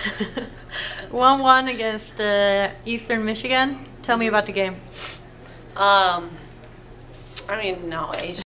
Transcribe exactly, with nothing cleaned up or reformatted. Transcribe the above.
one one against uh, Eastern Michigan. Tell me about the game. Um, I mean, no,